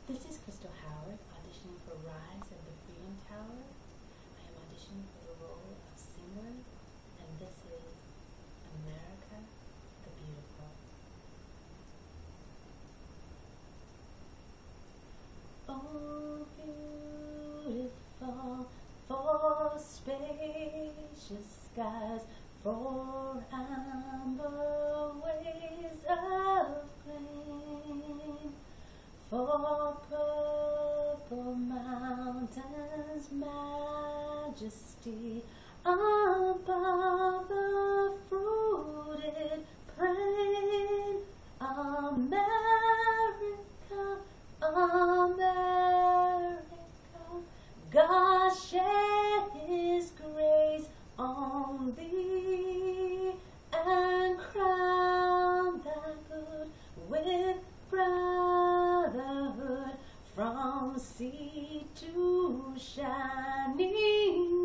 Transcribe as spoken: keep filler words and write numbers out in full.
This is Crystal Howard, auditioning for Rise of the Freedom Tower. I am auditioning for the role of singer, and this is America the Beautiful. Oh, beautiful, for spacious skies, for amber waves of green, for purple mountains, majesty above the fruited plain. America, America, God shed His grace on thee and crown thy good with brotherhood from sea to shining